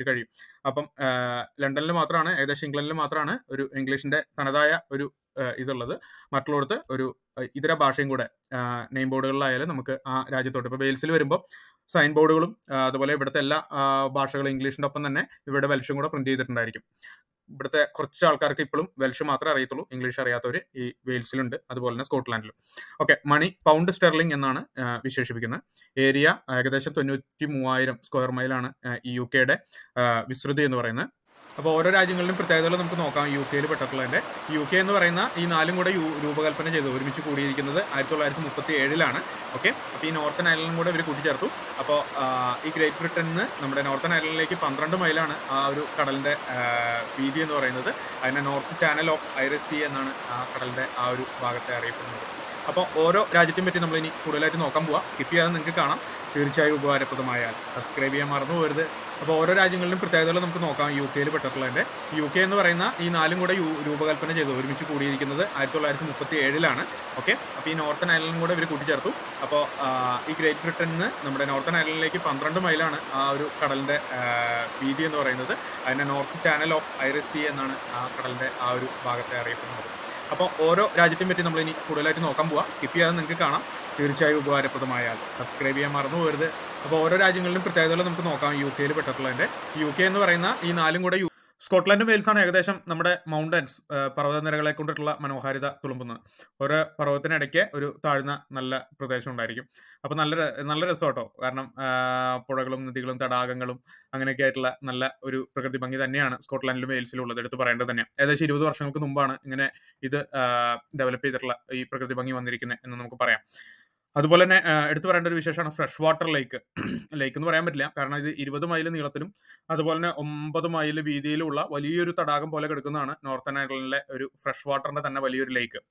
കഴിയും. അപ്പം ലണ്ടനിൽ മാത്രമാണ്, ഏകദേശം ഇംഗ്ലണ്ടിൽ മാത്രമാണ് ഒരു ഇംഗ്ലീഷിന്റെ തനതായ ഒരു ഇതുള്ളത്. മറ്റുള്ളടത്ത് ഒരു ഇതര ഭാഷയും കൂടെ നെയിം ബോർഡുകളിലായാലും നമുക്ക് ആ രാജ്യത്തോട്ട്, ഇപ്പോൾ വെയിൽസിൽ വരുമ്പോൾ സൈൻ ബോർഡുകളും അതുപോലെ ഇവിടുത്തെ എല്ലാ ഭാഷകളും ഇംഗ്ലീഷിന്റെ ഒപ്പം തന്നെ ഇവിടെ വെൽഷും കൂടെ പ്രിന്റ് ചെയ്തിട്ടുണ്ടായിരിക്കും. ഇവിടുത്തെ കുറച്ച് ആൾക്കാർക്ക് ഇപ്പോഴും വെൽഷ് മാത്രമേ അറിയത്തുള്ളൂ, ഇംഗ്ലീഷ് അറിയാത്തവർ ഈ വെയിൽസിലുണ്ട്, അതുപോലെ തന്നെ സ്കോട്ട്ലാൻഡിലും. ഓക്കെ, മണി പൗണ്ട് സ്റ്റെർലിംഗ് എന്നാണ് വിശേഷിപ്പിക്കുന്നത്. ഏരിയ ഏകദേശം തൊണ്ണൂറ്റി മൂവായിരം സ്ക്വയർ മൈലാണ് ഈ യു കെയുടെ വിസ്തൃതി എന്ന് പറയുന്നത്. അപ്പോൾ ഓരോ രാജ്യങ്ങളിലും പ്രത്യേകതകൾ നമുക്ക് നോക്കാം. യു കെയിൽ പെട്ടിട്ടുള്ളതിന്റെ യു കെ എന്ന് പറയുന്ന ഈ നാലും കൂടെ രൂപകൽപ്പന ചെയ്ത് ഒരുമിച്ച് കൂടിയിരിക്കുന്നത് ആയിരത്തി തൊള്ളായിരത്തി മുപ്പത്തി ഏഴിലാണ്. ഓക്കെ, അപ്പോൾ ഈ നോർത്തേൺ ഐലൻഡും കൂടെ ഇവർ കൂട്ടിച്ചേർത്തു. അപ്പോൾ ഈ ഗ്രേറ്റ് ബ്രിട്ടനിൽ നമ്മുടെ നോർത്തേൺ ഐലൻഡിലേക്ക് പന്ത്രണ്ട് മൈലാണ് ആ ഒരു കടലിന്റെ വീതി എന്ന് പറയുന്നത്. അതിനെ North Channel of Irish Sea എന്നാണ് ആ കടലിന്റെ ആ ഒരു ഭാഗത്തെ അറിയപ്പെടുന്നത്. അപ്പോൾ ഓരോ രാജ്യത്തെയും പറ്റി നമ്മൾ ഇനി കൂടുതലായിട്ട് നോക്കാൻ പോവാം. സ്കിപ്പ് ചെയ്യാതെ നിങ്ങൾക്ക് കാണാം. തീർച്ചയായും ഉപകാരപ്രദമായാൽ സബ്സ്ക്രൈബ് ചെയ്യാൻ മറന്നു പോകരുത്. അപ്പോൾ ഓരോ രാജ്യങ്ങളിലും പ്രത്യേകതകൾ നമുക്ക് നോക്കാം. യു കെയിൽ പെട്ടിട്ടുള്ളതിന്റെ യു കെ എന്ന് പറയുന്ന ഈ നാലും കൂടെ രൂപകൽപ്പന ചെയ്ത് ഒരുമിച്ച് കൂടിയിരിക്കുന്നത് ആയിരത്തി തൊള്ളായിരത്തി മുപ്പത്തി ഏഴിലാണ്. ഓക്കെ, അപ്പോൾ ഈ നോർത്തേൺ ഐലൻഡും കൂടെ ഇവർ കൂട്ടിച്ചേർത്തു. അപ്പോൾ ഈ ഗ്രേറ്റ് ബ്രിട്ടനിൽ നമ്മുടെ നോർത്തേൺ ഐലൻഡിലേക്ക് പന്ത്രണ്ട് മൈലാണ് ആ ഒരു കടലിന്റെ വീതി എന്ന് പറയുന്നത്. അതിനെ North Channel of Irish Sea എന്നാണ് ആ കടലിന്റെ ആ ഒരു ഭാഗത്തെ അറിയപ്പെടുന്നത്. അപ്പോൾ ഓരോ രാജ്യത്തെയും പറ്റി നമ്മൾ ഇനി കൂടുതലായിട്ട് നോക്കാൻ പോവാം. സ്കിപ്പ് ചെയ്യാതെ നിങ്ങൾക്ക് കാണാം. തീർച്ചയായും ഉപകാരപ്രദമായാൽ സബ്സ്ക്രൈബ് ചെയ്യാൻ മറന്നു പോകരുത്. അപ്പോൾ ഓരോ രാജ്യങ്ങളിലും പ്രത്യേകതകൾ നമുക്ക് നോക്കാം. യു കെയിൽ പെട്ടിട്ടുള്ളതിന്റെ യു കെ എന്ന് പറയുന്ന ഈ നാലും കൂടെ സ്കോട്ട്ലൻഡും വെയിൽസാണ് ഏകദേശം നമ്മുടെ മൗണ്ടൻസ് പർവ്വതനിരകളെ കൊണ്ടിട്ടുള്ള മനോഹാരിത തുളുമ്പുന്നത്. ഓരോ പർവ്വതത്തിനിടയ്ക്ക് ഒരു താഴ്ന്ന നല്ല പ്രദേശം ഉണ്ടായിരിക്കും. അപ്പോൾ നല്ല നല്ല രസം കേട്ടോ. കാരണം പുഴകളും നദികളും തടാകങ്ങളും അങ്ങനെയൊക്കെ ആയിട്ടുള്ള നല്ല ഒരു പ്രകൃതി ഭംഗി തന്നെയാണ് സ്കോട്ട്ലൻഡിലും വെയിൽസിലും ഉള്ളത്. എടുത്ത് പറയേണ്ടത് തന്നെയാണ്. ഏകദേശം ഇരുപത് വർഷങ്ങൾക്ക് മുമ്പാണ് ഇങ്ങനെ ഇത് ഡെവലപ്പ് ചെയ്തിട്ടുള്ള ഈ പ്രകൃതി ഭംഗി വന്നിരിക്കുന്നത് എന്ന് നമുക്ക് പറയാം. അതുപോലെ തന്നെ എടുത്തു പറയേണ്ട ഒരു വിശേഷമാണ് ഫ്രഷ് വാട്ടർ ലേക്ക്. ലേക്ക് എന്ന് പറയാൻ പറ്റില്ല, കാരണം ഇത് ഇരുപത് മൈൽ നീളത്തിലും അതുപോലെ തന്നെ ഒമ്പത് മൈൽ വീതിയിലുള്ള വലിയൊരു തടാകം പോലെ കിടക്കുന്നതാണ് നോർത്തേൺ അയർലൻഡിലെ ഒരു ഫ്രഷ് വാട്ടറിന്റെ തന്നെ വലിയൊരു ലേക്ക്.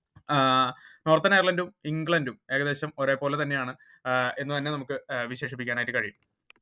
നോർത്തേൺ അയർലൻഡും ഇംഗ്ലണ്ടും ഏകദേശം ഒരേപോലെ തന്നെയാണ് എന്ന് തന്നെ നമുക്ക് വിശേഷിപ്പിക്കാനായിട്ട് കഴിയും.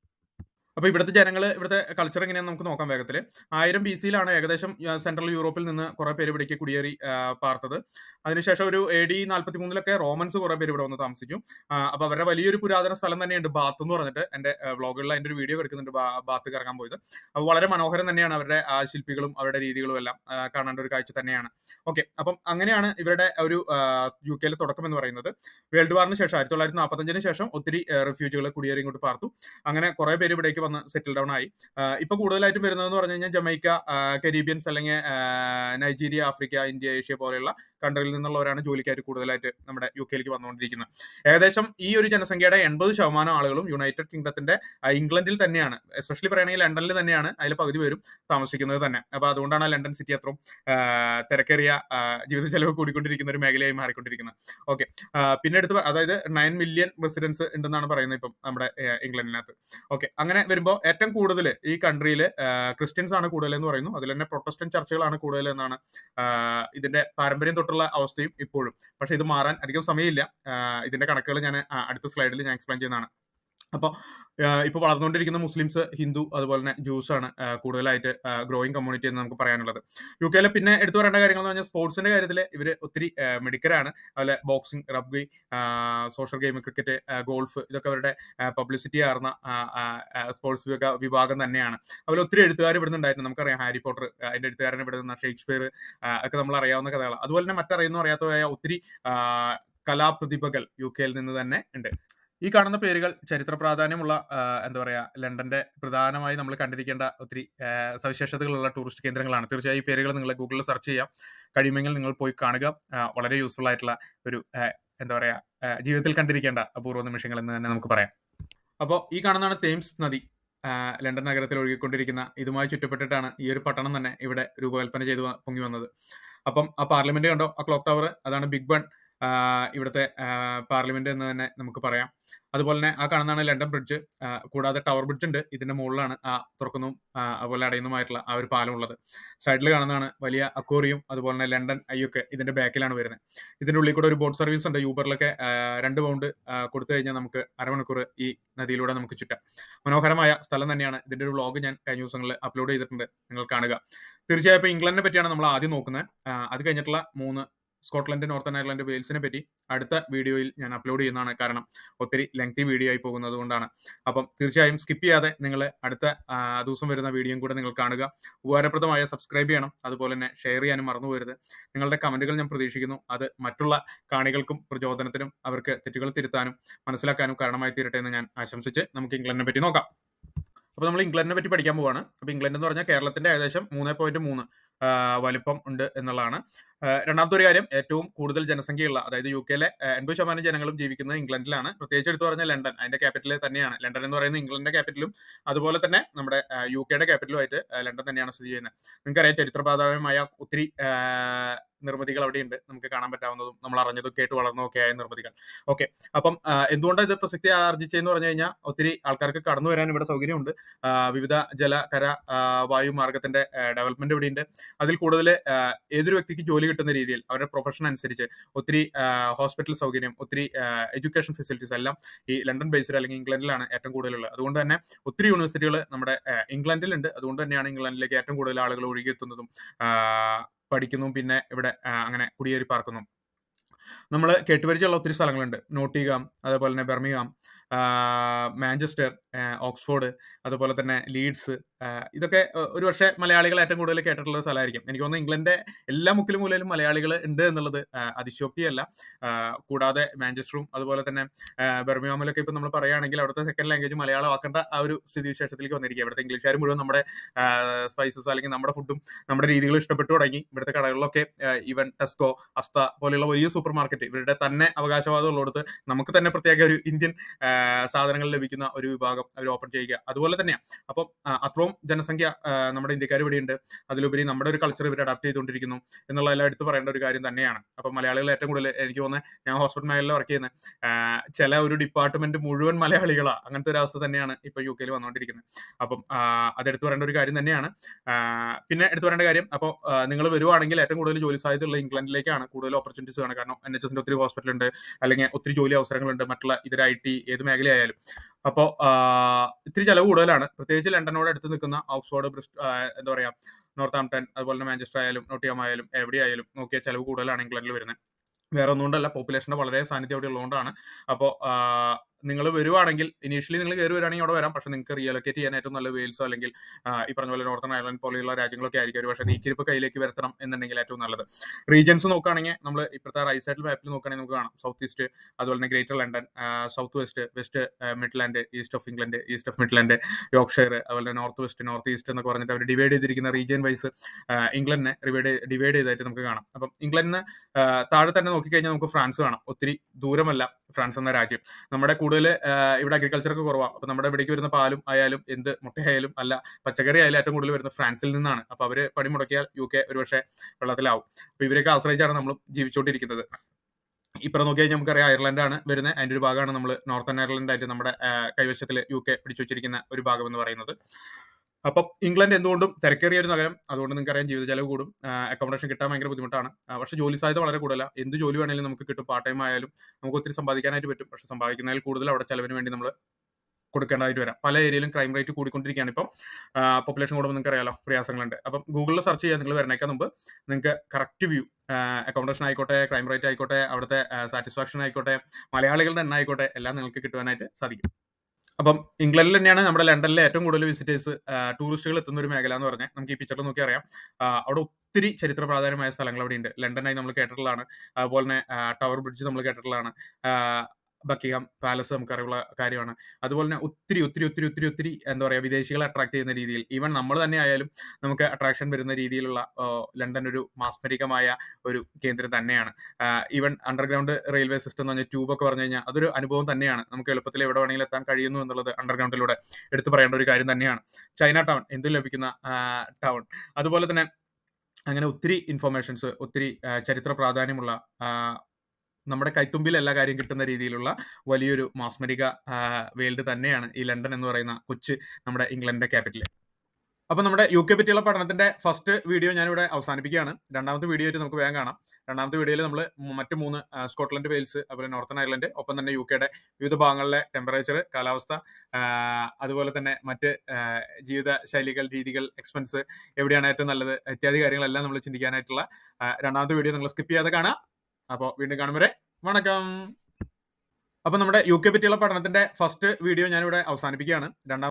അപ്പോൾ ഇവിടുത്തെ ജനങ്ങൾ, ഇവിടുത്തെ കൾച്ചർ എങ്ങനെയാണെന്ന് നമുക്ക് നോക്കാം വേഗത്തിൽ. ആയിരം ബി സിയിലാണ് ഏകദേശം സെൻട്രൽ യൂറോപ്പിൽ നിന്ന് കുറെ പേര് ഇവിടേക്ക് കുടിയേറി പാർത്തത്. അതിനുശേഷം ഒരു എ ഡി നാൽപ്പത്തി മൂന്നിലൊക്കെ റോമൻസ് കുറെ പേര് ഇവിടെ വന്ന് താമസിച്ചു. അപ്പോൾ അവരുടെ വലിയൊരു പുരാതന സ്ഥലം തന്നെയുണ്ട് ബാത്ത് എന്ന് പറഞ്ഞിട്ട്. എൻ്റെ വ്ളോഗുകളിൽ അതിൻ്റെ ഒരു വീഡിയോ എടുക്കുന്നുണ്ട്, ബാത്ത് കറങ്ങാൻ പോയത്. അപ്പോൾ വളരെ മനോഹരം തന്നെയാണ് അവരുടെ ആ ശില്പികളും അവരുടെ രീതികളും എല്ലാം കാണേണ്ട ഒരു കാഴ്ച തന്നെയാണ്. ഓക്കെ, അപ്പം അങ്ങനെയാണ് ഇവരുടെ ഒരു യു കെയിലെ തുടക്കം എന്ന് പറയുന്നത്. വേൾഡ് വാറിന് ശേഷം ആയിരത്തി തൊള്ളായിരത്തി നാൽപ്പത്തഞ്ചിന് ശേഷം ഒത്തിരി റെഫ്യൂജികൾ കുടിയേറി ഇങ്ങോട്ട് പാർത്തു. അങ്ങനെ കുറെ പേര് ഇവിടേക്ക് വന്ന് സെറ്റിൽ ഡൗൺ ആയി. ഇപ്പൊ കൂടുതലായിട്ടും വരുന്നതെന്ന് പറഞ്ഞു കഴിഞ്ഞാൽ ജമൈക്ക, കരീബിയൻസ് അല്ലെങ്കിൽ നൈജീരിയ, ആഫ്രിക്ക, ഇന്ത്യ, ഏഷ്യ പോലെയുള്ള കൺട്രിയിൽ നിന്നുള്ളവരാണ് ജോലിക്കായിട്ട് കൂടുതലായിട്ട് നമ്മുടെ യു കെയിലേക്ക് വന്നുകൊണ്ടിരിക്കുന്നത്. ഏകദേശം ഈ ഒരു ജനസംഖ്യയുടെ എൺപത് ശതമാനം ആളുകളും യുണൈറ്റഡ് കിങ്ഡത്തിന്റെ ഇംഗ്ലണ്ടിൽ തന്നെയാണ്, എസ്പെഷ്യലി പറയുകയാണെങ്കിൽ ലണ്ടനിൽ തന്നെയാണ് അതിൽ പകുതി പേരും താമസിക്കുന്നത് തന്നെ. അപ്പൊ അതുകൊണ്ടാണ് ലണ്ടൻ സിറ്റി അത്രയും തിരക്കേറിയ ജീവിത ചെലവ് കൂടിക്കൊണ്ടിരിക്കുന്ന ഒരു മേഖലയായി മാറിക്കൊണ്ടിരിക്കുന്നത്. ഓക്കെ, പിന്നെ എടുത്ത് അതായത് നയൻ മില്യൺ റെസിഡൻസ് ഉണ്ടെന്നാണ് പറയുന്നത് ഇപ്പം നമ്മുടെ ഇംഗ്ലണ്ടിനകത്ത്. ഓക്കെ, അങ്ങനെ വരുമ്പോൾ ഏറ്റവും കൂടുതൽ ഈ കൺട്രിയിൽ ക്രിസ്ത്യൻസ് ആണ് കൂടുതൽ എന്ന് പറയുന്നു. അതിൽ തന്നെ പ്രൊട്ടസ്റ്റന്റ് ചർച്ചുകളാണ് കൂടുതൽ എന്നാണ് ഇതിന്റെ പാരമ്പര്യം തൊട്ടുള്ള അവസ്ഥയും ഇപ്പോഴും. പക്ഷെ ഇത് മാറാൻ അധികം സമയമില്ല. ഇതിന്റെ കണക്കുകൾ ഞാൻ അടുത്ത സ്ലൈഡിൽ ഞാൻ എക്സ്പ്ലെയിൻ ചെയ്യുന്നതാണ്. അപ്പോൾ ഇപ്പോൾ വളർന്നുകൊണ്ടിരിക്കുന്ന മുസ്ലിംസ്, ഹിന്ദു, അതുപോലെ തന്നെ ജൂസ് ആണ് കൂടുതലായിട്ട് ഗ്രോയിങ് കമ്മ്യൂണിറ്റി എന്ന് നമുക്ക് പറയാനുള്ളത്. യു കെയിലെ പിന്നെ എടുത്തു പറയേണ്ട കാര്യങ്ങൾ എന്ന് പറഞ്ഞാൽ സ്പോർട്സിന്റെ കാര്യത്തിൽ ഇവർ ഒത്തിരി മിടുക്കരാണ്. അതുപോലെ boxing, rugby, social game, cricket, golf, ഇതൊക്കെ അവരുടെ പബ്ലിസിറ്റി ആർന്ന സ്പോർട്സ് വിഭാഗം തന്നെയാണ്. അതുപോലെ ഒത്തിരി എഴുത്തുകാർ ഇവിടെ നിന്നുണ്ടായിരുന്നു. നമുക്കറിയാം ഹാരി പോട്ടർ, അതിന്റെ എഴുത്തുകാരൻ ഇവിടെ നിന്ന്, ഷേക്സ്പിയർ ഒക്കെ നമ്മൾ അറിയാവുന്ന കഥകളാണ്. അതുപോലെ തന്നെ മറ്ററിയുന്ന അറിയാത്തതായ ഒത്തിരി കലാപ്രതിഭകൾ യു കെയിൽ നിന്ന് തന്നെ ഉണ്ട്. ഈ കാണുന്ന പേരുകൾ ചരിത്ര പ്രാധാന്യമുള്ള എന്താ പറയാ ലണ്ടന്റെ പ്രധാനമായി നമ്മൾ കണ്ടിരിക്കേണ്ട ഒത്തിരി സവിശേഷതകളുള്ള ടൂറിസ്റ്റ് കേന്ദ്രങ്ങളാണ്. തീർച്ചയായും ഈ പേരുകൾ നിങ്ങൾ ഗൂഗിളിൽ സെർച്ച് ചെയ്യാം. കഴിയുമെങ്കിൽ നിങ്ങൾ പോയി കാണുക. വളരെ യൂസ്ഫുൾ ആയിട്ടുള്ള ഒരു എന്താ പറയാ ജീവിതത്തിൽ കണ്ടിരിക്കേണ്ട അപൂർവ നിമിഷങ്ങൾ എന്ന് തന്നെ നമുക്ക് പറയാം. അപ്പോൾ ഈ കാണുന്നതാണ് തേംസ് നദി, ലണ്ടൻ നഗരത്തിൽ ഒഴുകിക്കൊണ്ടിരിക്കുന്ന. ഇതുമായി ചുറ്റപ്പെട്ടിട്ടാണ് ഈ ഒരു പട്ടണം തന്നെ ഇവിടെ രൂപകൽപ്പന ചെയ്ത് പൊങ്ങി വന്നത്. അപ്പം ആ പാർലമെന്റ് കണ്ടോ, ആ ക്ലോക്ക് ടവർ, അതാണ് ബിഗ് ബൺ, ഇവിടുത്തെ പാർലമെന്റ് എന്ന് തന്നെ നമുക്ക് പറയാം. അതുപോലെ തന്നെ ആ കാണുന്നതാണ് ലണ്ടൻ ബ്രിഡ്ജ്. കൂടാതെ ടവർ ബ്രിഡ്ജ് ഉണ്ട്, ഇതിന്റെ മുകളിലാണ് ആ തുറക്കുന്നതും അതുപോലെ അടയുന്നതുമായിട്ടുള്ള ആ ഒരു പാലം ഉള്ളത്. സൈഡിൽ കാണുന്നതാണ് വലിയ അക്വേറിയം, അതുപോലെ തന്നെ ലണ്ടൻ ഐയൊക്കെ ഇതിന്റെ ബാക്കിലാണ് വരുന്നത്. ഇതിന്റെ ഉള്ളിൽ കൂടെ ഒരു ബോട്ട് സർവീസ് ഉണ്ട്. യൂബറിലൊക്കെ രണ്ട് പൗണ്ട് കൊടുത്തു കഴിഞ്ഞാൽ നമുക്ക് അരമണിക്കൂർ ഈ നദിയിലൂടെ നമുക്ക് ചുറ്റാം. മനോഹരമായ സ്ഥലം തന്നെയാണ്. ഇതിന്റെ ഒരു വ്ളോഗ് ഞാൻ കഴിഞ്ഞ ദിവസങ്ങളിൽ അപ്ലോഡ് ചെയ്തിട്ടുണ്ട്, നിങ്ങൾ കാണുക. തീർച്ചയായും ഇംഗ്ലണ്ടിനെ പറ്റിയാണ് നമ്മൾ ആദ്യം നോക്കുന്നത്. അത് കഴിഞ്ഞിട്ടുള്ള മൂന്ന് സ്കോട്ട്ലൻഡ്, നോർത്തേൺ അയർലൻഡ്, വെയിൽസിനെ പറ്റി അടുത്ത വീഡിയോയിൽ ഞാൻ അപ്ലോഡ് ചെയ്യുന്നതാണ്. കാരണം ഒത്തിരി ലെങ്തി വീഡിയോ ആയി പോകുന്നത് കൊണ്ടാണ്. അപ്പം തീർച്ചയായും സ്കിപ്പ് ചെയ്യാതെ നിങ്ങൾ അടുത്ത ദിവസം വരുന്ന വീഡിയോയും കൂടെ നിങ്ങൾ കാണുക. ഉപകാരപ്രദമായ സബ്സ്ക്രൈബ് ചെയ്യണം. അതുപോലെ തന്നെ ഷെയർ ചെയ്യാനും മറന്നു പോകരുത്. നിങ്ങളുടെ കമന്റുകൾ ഞാൻ പ്രതീക്ഷിക്കുന്നു. അത് മറ്റുള്ള കാണികൾക്കും പ്രചോദനത്തിനും അവർക്ക് തെറ്റുകൾ തിരുത്താനും മനസ്സിലാക്കാനും കാരണമായി തീരട്ടെ എന്ന് ഞാൻ ആശംസിച്ച് നമുക്ക് ഇംഗ്ലണ്ടിനെ പറ്റി നോക്കാം. അപ്പോൾ നമ്മൾ ഇംഗ്ലണ്ടിനെ പറ്റി പഠിക്കാൻ പോവാണ്. അപ്പോൾ ഇംഗ്ലണ്ട് എന്ന് പറഞ്ഞാൽ കേരളത്തിന്റെ ഏകദേശം മൂന്ന് പോയിന്റ് മൂന്ന് വലിപ്പം ഉണ്ട് എന്നുള്ളതാണ്. രണ്ടാമത്തെ ഒരു കാര്യം, ഏറ്റവും കൂടുതൽ ജനസംഖ്യയുള്ള, അതായത് യു കെയിലെ എൺപത് ശതമാനം ജനങ്ങളും ജീവിക്കുന്നത് ഇംഗ്ലണ്ടിലാണ്. പ്രത്യേകിച്ച് എടുത്തു പറഞ്ഞാൽ ലണ്ടൻ, അതിന്റെ ക്യാപിറ്റൽ തന്നെയാണ്. ലണ്ടൻ എന്ന് പറയുന്നത് ഇംഗ്ലണ്ടിന്റെ ക്യാപിറ്റലും അതുപോലെ തന്നെ നമ്മുടെ യു കെയുടെ ക്യാപിറ്റലുമായിട്ട് ലണ്ടൻ തന്നെയാണ് സ്ഥിതി ചെയ്യുന്നത്. നിങ്ങൾക്കറിയാം, ചരിത്രപ്രാധാന്യമായ ഒത്തിരി നിർമ്മിതികൾ അവിടെയുണ്ട്, നമുക്ക് കാണാൻ പറ്റാവുന്നതും നമ്മൾ അറിഞ്ഞതും കേട്ട് വളർന്നതൊക്കെ ആയ നിർമ്മിതികൾ. ഓക്കെ, അപ്പം എന്തുകൊണ്ട് ഇത് പ്രസക്തി ആർജിച്ചെന്ന് പറഞ്ഞു കഴിഞ്ഞാൽ ഒത്തിരി ആൾക്കാർക്ക് കടന്നു വരാൻ ഇവിടെ സൗകര്യമുണ്ട്. വിവിധ ജല, കര, വായു മാർഗത്തിന്റെ ഡെവലപ്മെന്റ് ഇവിടെയുണ്ട്. അതിൽ കൂടുതൽ ഏതൊരു വ്യക്തിക്ക് ജോലി കിട്ടുന്ന രീതിയിൽ അവരുടെ പ്രൊഫഷൻ അനുസരിച്ച് ഒത്തിരി ഹോസ്പിറ്റൽ സൗകര്യം, ഒത്തിരി എഡ്യൂക്കേഷൻ ഫെസിലിറ്റീസ് എല്ലാം ഈ ലണ്ടൻ ബേസ്ഡ് അല്ലെങ്കിൽ ഇംഗ്ലണ്ടിലാണ് ഏറ്റവും കൂടുതലുള്ളത്. അതുകൊണ്ട് തന്നെ ഒത്തിരി യൂണിവേഴ്സിറ്റികൾ നമ്മുടെ ഇംഗ്ലണ്ടിലുണ്ട്. അതുകൊണ്ട് തന്നെയാണ് ഇംഗ്ലണ്ടിലേക്ക് ഏറ്റവും കൂടുതൽ ആളുകൾ ഒഴുകിയെത്തുന്നതും പഠിക്കുന്നതും പിന്നെ ഇവിടെ അങ്ങനെ കുടിയേറി പാർക്കുന്നു. നമ്മൾ കേട്ടുപരിചയമുള്ള ഒത്തിരി സ്ഥലങ്ങളുണ്ട്. നോട്ടിംഗാം, അതേപോലെ തന്നെ ബെർമിംഗാം, മാഞ്ചസ്റ്റർ, ഓക്സ്ഫോർഡ്, അതുപോലെ തന്നെ ലീഡ്സ്. ഇതൊക്കെ ഒരു പക്ഷേ മലയാളികൾ ഏറ്റവും കൂടുതൽ കേട്ടിട്ടുള്ള സ്ഥലമായിരിക്കും. എനിക്ക് തോന്നുന്നു ഇംഗ്ലണ്ടിന്റെ എല്ലാ മുക്കിലും മൂലയിലും മലയാളികൾ ഉണ്ട് എന്നുള്ളത് അതിശോക്തിയല്ല. കൂടാതെ മാഞ്ചസ്റ്ററും അതുപോലെ തന്നെ ബെർമിംഗാമിലൊക്കെ ഇപ്പം നമ്മൾ പറയുകയാണെങ്കിൽ അവിടുത്തെ സെക്കൻഡ് ലാംഗ്വേജ് മലയാളം ആക്കേണ്ട ആ ഒരു സ്ഥിതിവിശേഷത്തിലേക്ക് വന്നിരിക്കുക. ഇവിടുത്തെ ഇംഗ്ലീഷുകാർ മുഴുവൻ നമ്മുടെ സ്പൈസസ് അല്ലെങ്കിൽ നമ്മുടെ ഫുഡും നമ്മുടെ രീതികളും ഇഷ്ടപ്പെട്ടു തുടങ്ങി. ഇവിടുത്തെ കടകളിലൊക്കെ ഈവൻ ടെസ്കോ, അസ്ത പോലെയുള്ള വലിയ സൂപ്പർ മാർക്കറ്റ്, ഇവരുടെ തന്നെ അവകാശവാദം ഉള്ളിടത്ത് നമുക്ക് തന്നെ പ്രത്യേക ഒരു ഇന്ത്യൻ സാധനങ്ങൾ ലഭിക്കുന്ന ഒരു വിഭാഗം അവർ ഓപ്പൺ ചെയ്യുക. അതുപോലെ തന്നെയാണ്. അപ്പം അത്രയും ജനസംഖ്യ നമ്മുടെ ഇന്ത്യക്കാർ ഇവിടെയുണ്ട്. അതിലുപരി നമ്മുടെ ഒരു കൾച്ചർ ഇവർ അഡാപ്റ്റ് ചെയ്തുകൊണ്ടിരിക്കുന്നു എന്നുള്ളതെല്ലാം എടുത്ത് പറയേണ്ട ഒരു കാര്യം തന്നെയാണ്. അപ്പം മലയാളികൾ ഏറ്റവും കൂടുതൽ, എനിക്ക് തോന്നുന്നത്, ഞാൻ ഹോസ്പിറ്റൽ മേഖലയിൽ വർക്ക് ചെയ്യുന്നത്, ചില ഒരു ഡിപ്പാർട്ട്മെന്റ് മുഴുവൻ മലയാളികളാണ്. അങ്ങനത്തെ ഒരു അവസ്ഥ തന്നെയാണ് ഇപ്പൊ യു കെയിൽ വന്നുകൊണ്ടിരിക്കുന്നത്. അപ്പം അതെടുത്ത് പറയേണ്ട ഒരു കാര്യം തന്നെയാണ്. പിന്നെ എടുത്തു പറയേണ്ട കാര്യം, അപ്പോൾ നിങ്ങൾ വരുവാണെങ്കിൽ ഏറ്റവും കൂടുതൽ ജോലി സാധ്യതയുള്ള ഇംഗ്ലണ്ടിലേക്കാണ്. കൂടുതൽ ഓപ്പർച്യൂണിറ്റീസ് ആണ്. കാരണം എൻ എച്ച് എസിന്റെ ഒത്തിരി ഹോസ്പിറ്റലുണ്ട്, അല്ലെങ്കിൽ ഒത്തിരി ജോലി അവസരങ്ങളുണ്ട്, മറ്റുള്ള ഇതര ഐ ടി ഏത് മേഖലയായാലും. അപ്പോൾ ഇത്തിരി ചെലവ് കൂടുതലാണ്. പ്രത്യേകിച്ച് ലണ്ടനോട് അടുത്ത് നിൽക്കുന്ന ഓക്സ്ഫോർഡ്, ബ്രിസ്റ്റ്, എന്താ പറയാ, നോർത്താംപ്ടൺ, അതുപോലെ തന്നെ മാഞ്ചസ്റ്റർ ആയാലും നോട്ടിംഗാം ആയാലും എവിടെയായാലും നോക്കിയ ചെലവ് കൂടുതലാണ് ഇംഗ്ലണ്ടിൽ വരുന്നത്. വേറെ ഒന്നുകൊണ്ടല്ല, പോപ്പുലേഷന്റെ വളരെ സാന്നിധ്യം അവിടെ ഉള്ളതുകൊണ്ടാണ്. അപ്പോൾ നിങ്ങൾ വരുവാണെങ്കിൽ, ഇനീഷ്യലി നിങ്ങൾ കയറി വരികയാണെങ്കിൽ അവിടെ വരാം. പക്ഷെ നിങ്ങൾക്ക് റിയലൊക്കേറ്റ് ചെയ്യാൻ ഏറ്റവും നല്ല വെയിൽസോ അല്ലെങ്കിൽ ഈ പറഞ്ഞ പോലെ നോർത്തേൺ അയർലൻഡ് പോലെയുള്ള രാജ്യങ്ങളൊക്കെ ആയിരിക്കും ഒരു പക്ഷേ നീക്കിരിപ്പ് കയ്യിലേക്ക് വരുത്തണം എന്നുണ്ടെങ്കിൽ ഏറ്റവും നല്ലത്. റീജിയൻസ് നോക്കുകയാണെങ്കിൽ നമ്മൾ ഇപ്പോഴത്തെ റൈറ്റ് സൈഡിൽ മാപ്പിൽ നോക്കുകയാണെങ്കിൽ നമുക്ക് കാണാം സൗത്ത് ഈസ്റ്റ്, അതുപോലെ തന്നെ Greater London, South West, West Midland, East of England, East of Midland, Yorkshire, അതുപോലെ നോർത്ത് വെസ്റ്റ്, നോർത്ത് ഈസ്റ്റ് എന്നൊക്കെ പറഞ്ഞിട്ട് അവർ ഡിവൈഡ് ചെയ്തിരിക്കുന്ന റീജിയൻ വൈസ് ഇംഗ്ലണ്ടിനെ ഡിവൈഡ് ഡിവൈഡ് ചെയ്തായിട്ട് നമുക്ക് കാണാം. അപ്പം ഇംഗ്ലണ്ടിന് താഴെ തന്നെ നോക്കിക്കഴിഞ്ഞാൽ നമുക്ക് ഫ്രാൻസ് കാണാം. ഒത്തിരി ദൂരമല്ല ഫ്രാൻസ് എന്ന രാജ്യം. നമ്മുടെ കൂടുതൽ ഇവിടെ അഗ്രികൾച്ചറൊക്കെ കുറവാണ്. അപ്പൊ നമ്മുടെ ഇവിടേക്ക് വരുന്ന പാലും ആയാലും എന്ത് മുട്ടയായാലും അല്ല പച്ചക്കറി ആയാലും ഏറ്റവും കൂടുതൽ വരുന്നത് ഫ്രാൻസിൽ നിന്നാണ്. അപ്പൊ അവര് പണി മുടക്കിയാൽ യു കെ ഒരുപക്ഷെ വെള്ളത്തിലാവും. അപ്പൊ ഇവരെയൊക്കെ ആശ്രയിച്ചാണ് നമ്മൾ ജീവിച്ചുകൊണ്ടിരിക്കുന്നത്. ഇപ്പുറം നോക്കി കഴിഞ്ഞാൽ നമുക്കറിയാം അയർലൻഡാണ് വരുന്നത്. അതിന്റെ ഒരു ഭാഗമാണ് നമ്മൾ നോർത്തേൺ അയർലൻഡ് ആയിട്ട് നമ്മുടെ കൈവശത്തിൽ യു കെ പിടിച്ചു വെച്ചിരിക്കുന്ന ഒരു ഭാഗം എന്ന് പറയുന്നത്. അപ്പം ഇംഗ്ലണ്ട് എന്തുകൊണ്ടും തിരക്കേറിയ ഒരു നഗരം. അതുകൊണ്ട് നിങ്ങൾക്ക് അറിയാം ജീവിത ചെലവ് കൂടും, അക്കോമഡേഷൻ കിട്ടാൻ ഭയങ്കര ബുദ്ധിമുട്ടാണ്. പക്ഷേ ജോലി സാധ്യത വളരെ കൂടുതലാണ്. എന്ത് ജോലി വേണമെങ്കിലും നമുക്ക് കിട്ടും. പാർട്ട് ടൈം ആയാലും നമുക്ക് ഒത്തിരി സമ്പാദിക്കാനായിട്ട് പറ്റും. പക്ഷെ സമ്പാദിക്കുന്നതിൽ കൂടുതൽ അവിടെ ചെലവിന് വേണ്ടി നമ്മൾ കൊടുക്കേണ്ടതായിട്ട് വരാം. പല ഏരിയയിലും ക്രൈം റേറ്റ് കൂടിക്കൊണ്ടിരിക്കുകയാണ്. ഇപ്പം പോപ്പുലേഷൻ കൂടുമ്പോൾ നിങ്ങൾക്ക് അറിയാലോ പ്രയാസങ്ങളുണ്ട്. അപ്പം ഗൂഗിളിൽ സെർച്ച് ചെയ്യാൻ നിങ്ങൾ വരണേക്കാൾ മുമ്പ് നിങ്ങൾക്ക് കറക്റ്റ് വ്യൂ, അക്കോമഡേഷൻ ആയിക്കോട്ടെ, ക്രൈം റേറ്റ് ആയിക്കോട്ടെ, അവിടുത്തെ സാറ്റിസ്ഫാക്ഷൻ ആയിക്കോട്ടെ, മലയാളികളുടെ എണ്ണം ആയിക്കോട്ടെ, എല്ലാം നിങ്ങൾക്ക് കിട്ടുവാനായിട്ട് സാധിക്കും. അപ്പം ഇംഗ്ലണ്ടിൽ തന്നെയാണ് നമ്മുടെ ലണ്ടനിലെ ഏറ്റവും കൂടുതൽ വിസിറ്റേഴ്സ്, ടൂറിസ്റ്റുകൾ എത്തുന്ന ഒരു മേഖല എന്ന് പറഞ്ഞാൽ നമുക്ക് ഈ പിക്ചറിൽ നോക്കി അറിയാം. അവിടെ ഒത്തിരി ചരിത്ര പ്രാധാന്യമായ സ്ഥലങ്ങൾ അവിടെ ഉണ്ട്. ലണ്ടനായി നമ്മൾ കേട്ടിട്ടുള്ളതാണ്. അതുപോലെ തന്നെ ടവർ ബ്രിഡ്ജ് നമ്മൾ കേട്ടിട്ടുള്ളതാണ്. ബക്കിംഗ്ഹാം പാലസ് നമുക്കറിയുള്ള കാര്യമാണ്. അതുപോലെ തന്നെ ഒത്തിരി ഒത്തിരി ഒത്തിരി ഒത്തിരി ഒത്തിരി എന്താ പറയുക വിദേശികളെ അട്രാക്ട് ചെയ്യുന്ന രീതിയിൽ, ഈവൻ നമ്മൾ തന്നെ ആയാലും നമുക്ക് അട്രാക്ഷൻ വരുന്ന രീതിയിലുള്ള ലണ്ടൻ ഒരു മാസ്മരികമായ ഒരു കേന്ദ്രം തന്നെയാണ്. ഈവൻ അണ്ടർഗ്രൗണ്ട് റെയിൽവേ സിസ്റ്റം എന്ന് പറഞ്ഞാൽ ട്യൂബൊക്കെ പറഞ്ഞു കഴിഞ്ഞാൽ അതൊരു അനുഭവം തന്നെയാണ്. നമുക്ക് എളുപ്പത്തിൽ എവിടെ വേണമെങ്കിലും എത്താൻ കഴിയുന്നു എന്നുള്ളത് അണ്ടർഗ്രൗണ്ടിലൂടെ എടുത്തു പറയേണ്ട ഒരു കാര്യം തന്നെയാണ്. ചൈന ടൗൺ, എന്തും ലഭിക്കുന്ന ടൗൺ. അതുപോലെ തന്നെ അങ്ങനെ ഒത്തിരി ഇൻഫർമേഷൻസ്, ഒത്തിരി ചരിത്ര പ്രാധാന്യമുള്ള, നമ്മുടെ കൈത്തുമ്പിൽ എല്ലാ കാര്യം കിട്ടുന്ന രീതിയിലുള്ള വലിയൊരു മാസ്മരിക വേൾഡ് തന്നെയാണ് ഈ ലണ്ടൻ എന്ന് പറയുന്ന കൊച്ചു നമ്മുടെ ഇംഗ്ലണ്ടിന്റെ ക്യാപിറ്റൽ. അപ്പൊ നമ്മുടെ യു കെ പറ്റിയുള്ള പഠനത്തിന്റെ ഫസ്റ്റ് വീഡിയോ ഞാനിവിടെ അവസാനിപ്പിക്കുകയാണ്. രണ്ടാമത്തെ വീഡിയോ ആയിട്ട് നമുക്ക് വേഗം കാണാം. രണ്ടാമത്തെ വീഡിയോയിൽ നമ്മൾ മറ്റ് മൂന്ന് സ്കോട്ട്ലൻഡ്, വെയിൽസ്, അതുപോലെ നോർത്തേൺ അയർലൻഡ്, ഒപ്പം തന്നെ യു കെയുടെ വിവിധ ഭാഗങ്ങളിലെ ടെമ്പറേച്ചർ, കാലാവസ്ഥ, അതുപോലെ തന്നെ മറ്റ് ജീവിത ശൈലികൾ, രീതികൾ, എക്സ്പെൻസ്, എവിടെയാണ് ഏറ്റവും നല്ലത് ഇത്യാദി കാര്യങ്ങളെല്ലാം നമ്മൾ ചിന്തിക്കാനായിട്ടുള്ള രണ്ടാമത്തെ വീഡിയോ നിങ്ങൾ സ്കിപ്പ് ചെയ്യാതെ കാണാം. അപ്പോൾ വീണ്ടും കാണും വരെ വണക്കം. അപ്പൊ നമ്മുടെ യു കെ പറ്റിയുള്ള പഠനത്തിന്റെ ഫസ്റ്റ് വീഡിയോ ഞാനിവിടെ അവസാനിപ്പിക്കുകയാണ്. രണ്ടാം